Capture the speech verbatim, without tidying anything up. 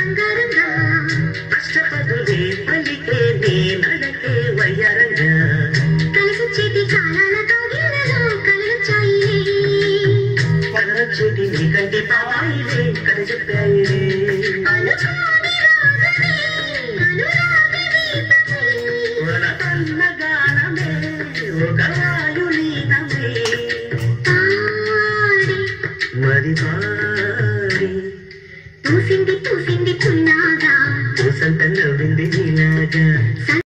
బంగారంగా అష్టపదులే పలికే నీ నడకే వయ్యారంగా కలిసొచ్చేటి కాలాల కౌగిళ్ళలో కలవచ్చాయిలే కలవచ్చేటి నీ కంటి పావాయిలే కథ చెప్పాయిలే అనుకోని రాగమే అనురాగ గీతమే వనపన్న గానమే ఒక వాయులీనమే పాడి మరి పాడి పూసింది పూసింది పున్నాగా పూసంత నవ్వింది నీలాగా